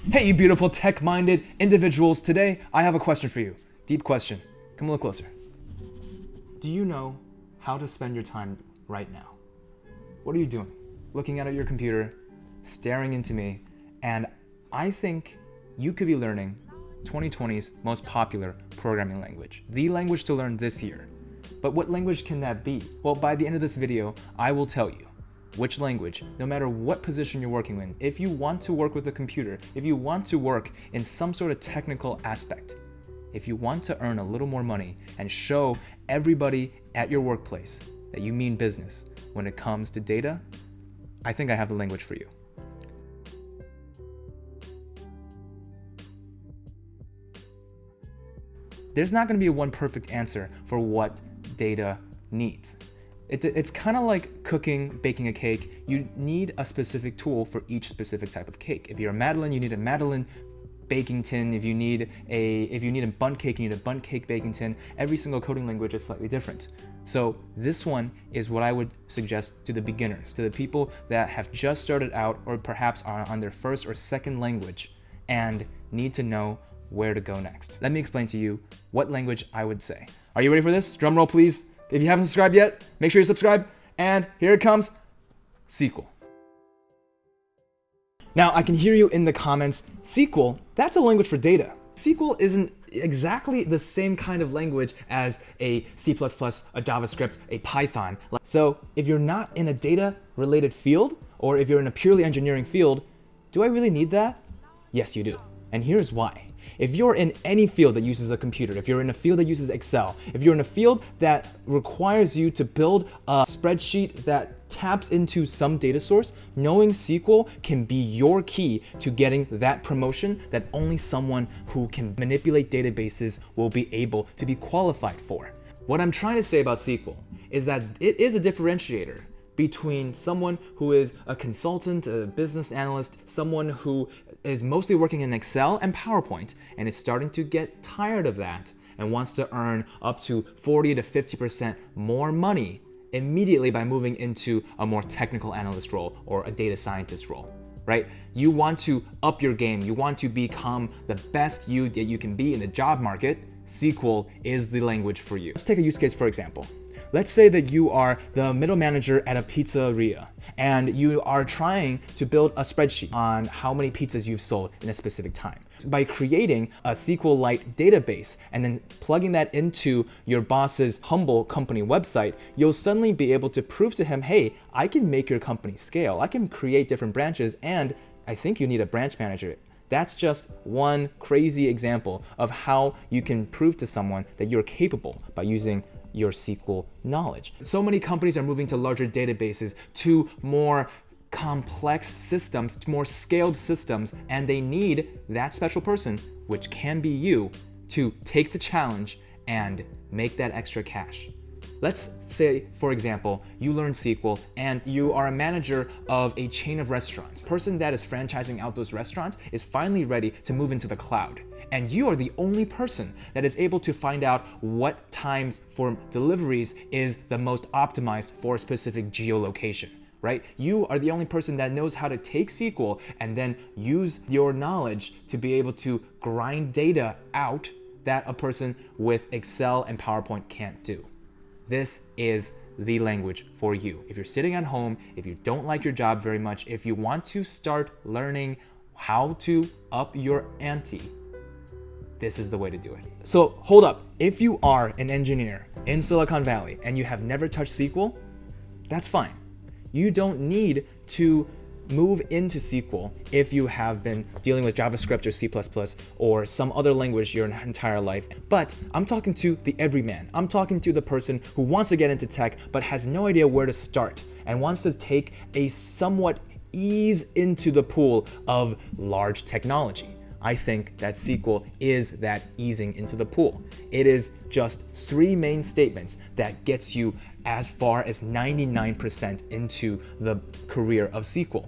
Hey, you beautiful tech-minded individuals. Today, I have a question for you. Deep question. Come a little closer. Do you know how to spend your time right now? What are you doing? Looking at your computer, staring into me, and I think you could be learning 2020's most popular programming language, the language to learn this year. But what language can that be? Well, by the end of this video, I will tell you which language, no matter what position you're working in. If you want to work with a computer, if you want to work in some sort of technical aspect, if you want to earn a little more money and show everybody at your workplace that you mean business when it comes to data, I think I have the language for you. There's not going to be one perfect answer for what data needs. It's kind of like cooking, baking a cake. You need a specific tool for each specific type of cake. If you're a Madeleine, you need a Madeleine baking tin. If you need a bundt cake, you need a bundt cake baking tin. Every single coding language is slightly different. So this one is what I would suggest to the beginners, to the people that have just started out or perhaps are on their first or second language and need to know where to go next. Let me explain to you what language I would say. Are you ready for this? Drum roll, please. If you haven't subscribed yet, make sure you subscribe. And here it comes, SQL. Now, I can hear you in the comments, SQL, that's a language for data. SQL isn't exactly the same kind of language as a C++, a JavaScript, a Python. So if you're not in a data-related field, or if you're in a purely engineering field, do I really need that? Yes, you do. And here's why. If you're in any field that uses a computer, if you're in a field that uses Excel, if you're in a field that requires you to build a spreadsheet that taps into some data source, knowing SQL can be your key to getting that promotion that only someone who can manipulate databases will be able to be qualified for. What I'm trying to say about SQL is that it is a differentiator between someone who is a consultant, a business analyst, someone who is mostly working in Excel and PowerPoint and is starting to get tired of that and wants to earn up to 40 to 50% more money immediately by moving into a more technical analyst role or a data scientist role, right? You want to up your game. You want to become the best you that you can be in the job market. SQL is the language for you. Let's take a use case, for example. Let's say that you are the middle manager at a pizzeria and you are trying to build a spreadsheet on how many pizzas you've sold in a specific time. By creating a SQLite database and then plugging that into your boss's humble company website, you'll suddenly be able to prove to him, hey, I can make your company scale. I can create different branches and I think you need a branch manager. That's just one crazy example of how you can prove to someone that you're capable by using your SQL knowledge. So many companies are moving to larger databases, to more complex systems, to more scaled systems, and they need that special person, which can be you, to take the challenge and make that extra cash. Let's say, for example, you learn SQL and you are a manager of a chain of restaurants. The person that is franchising out those restaurants is finally ready to move into the cloud. And you are the only person that is able to find out what times for deliveries is the most optimized for a specific geolocation, right? You are the only person that knows how to take SQL and then use your knowledge to be able to grind data out that a person with Excel and PowerPoint can't do. This is the language for you. If you're sitting at home, if you don't like your job very much, if you want to start learning how to up your ante, this is the way to do it. So hold up, if you are an engineer in Silicon Valley and you have never touched SQL, that's fine. You don't need to move into SQL if you have been dealing with JavaScript or C++ or some other language your entire life. But I'm talking to the everyman. I'm talking to the person who wants to get into tech but has no idea where to start and wants to take a somewhat ease into the pool of large technology. I think that SQL is that easing into the pool. It is just 3 main statements that gets you as far as 99% into the career of SQL.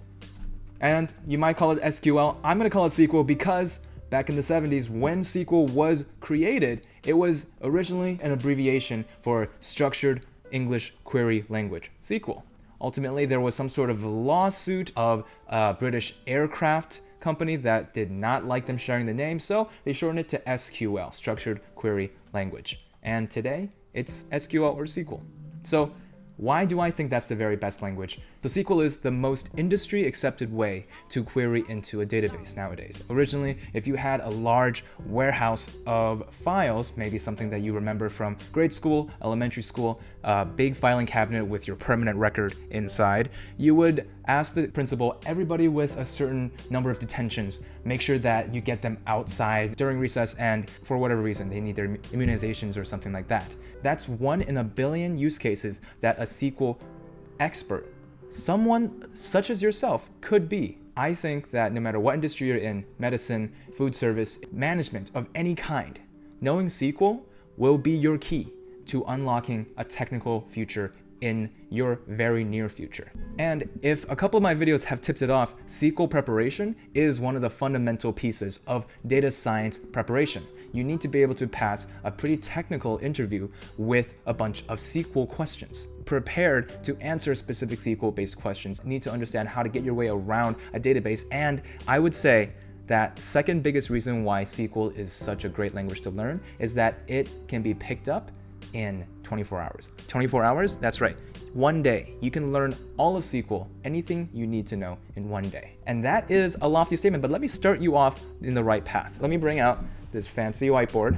And you might call it SQL. I'm gonna call it SQL because back in the 70s, when SQL was created, it was originally an abbreviation for Structured English Query Language, SQL. Ultimately, there was some sort of lawsuit of a British aircraft company that did not like them sharing the name, so they shortened it to SQL, Structured Query Language. And today, it's SQL or SQL. So why do I think that's the very best language? So SQL is the most industry accepted way to query into a database nowadays. Originally, if you had a large warehouse of files, maybe something that you remember from grade school, elementary school, a big filing cabinet with your permanent record inside, you would ask the principal, everybody with a certain number of detentions, make sure that you get them outside during recess and for whatever reason, they need their immunizations or something like that. That's 1 in a billion use cases that a SQL expert, someone such as yourself, could be. I think that no matter what industry you're in, medicine, food service, management of any kind, knowing SQL will be your key to unlocking a technical future in your very near future. And if a couple of my videos have tipped it off, SQL preparation is one of the fundamental pieces of data science preparation. You need to be able to pass a pretty technical interview with a bunch of SQL questions. Prepared to answer specific SQL-based questions, you need to understand how to get your way around a database. And I would say that second biggest reason why SQL is such a great language to learn is that it can be picked up in 24 hours. 24 hours? That's right. One day, you can learn all of SQL, anything you need to know in one day. And that is a lofty statement, but let me start you off in the right path. Let me bring out this fancy whiteboard.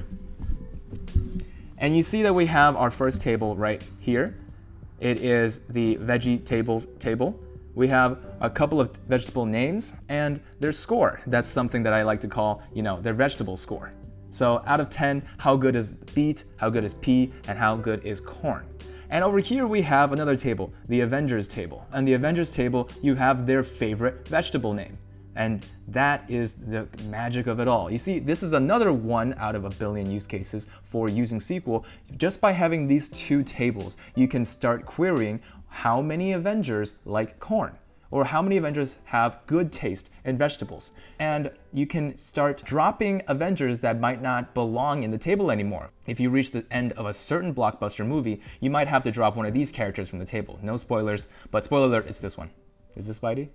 And you see that we have our first table right here. It is the veggie tables table. We have a couple of vegetable names and their score. That's something that I like to call, their vegetable score. So out of 10, how good is beet, how good is pea, and how good is corn? And over here we have another table, the Avengers table. And the Avengers table, you have their favorite vegetable name. And that is the magic of it all. You see, this is another 1 out of a billion use cases for using SQL. Just by having these two tables, you can start querying how many Avengers like corn, or how many Avengers have good taste in vegetables. And you can start dropping Avengers that might not belong in the table anymore. If you reach the end of a certain blockbuster movie, you might have to drop one of these characters from the table. No spoilers, but spoiler alert, it's this one. Is this Spidey?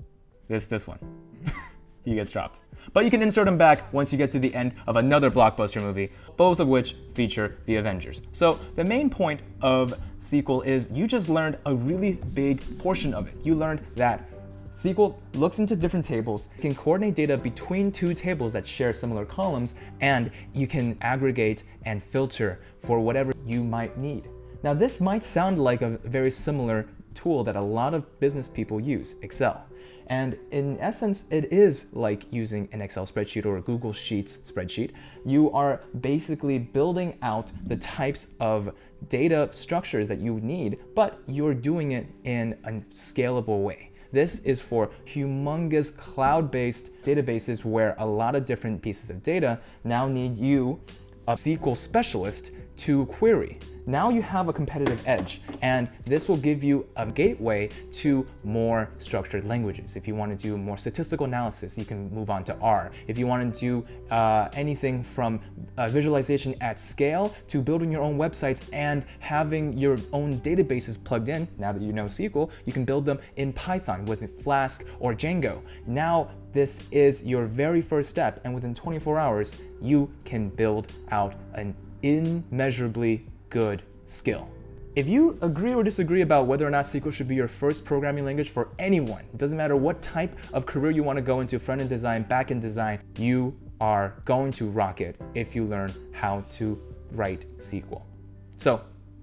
This one. He gets dropped. But you can insert him back once you get to the end of another blockbuster movie, both of which feature the Avengers. So the main point of SQL is you just learned a really big portion of it. You learned that SQL looks into different tables, can coordinate data between two tables that share similar columns, and you can aggregate and filter for whatever you might need. Now this might sound like a very similar tool that a lot of business people use, Excel. And in essence, it is like using an Excel spreadsheet or a Google Sheets spreadsheet. You are basically building out the types of data structures that you need, but you're doing it in a scalable way. This is for humongous cloud-based databases where a lot of different pieces of data now need you, a SQL specialist, to query. Now you have a competitive edge, and this will give you a gateway to more structured languages. If you want to do more statistical analysis, you can move on to R. If you want to do anything from visualization at scale to building your own websites and having your own databases plugged in, now that you know SQL, you can build them in Python with Flask or Django. Now this is your very first step, and within 24 hours, you can build out an immeasurably good skill. If you agree or disagree about whether or not SQL should be your first programming language for anyone, it doesn't matter what type of career you want to go into, front-end design, back-end design, you are going to rock it if you learn how to write SQL. So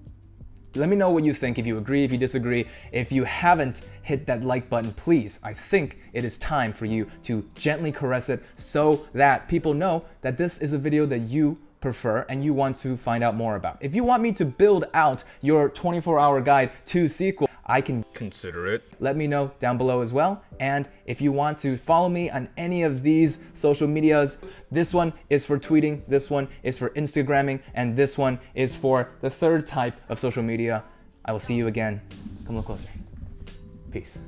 let me know what you think, if you agree, if you disagree. If you haven't hit that like button, please, I think it is time for you to gently caress it so that people know that this is a video that you prefer and you want to find out more about. If you want me to build out your 24-hour guide to SQL, I can consider it. Let me know down below as well. And if you want to follow me on any of these social medias, this one is for tweeting, this one is for Instagramming, and this one is for the third type of social media. I will see you again. Come a little closer. Peace.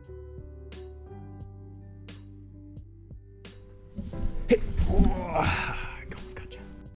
Hey.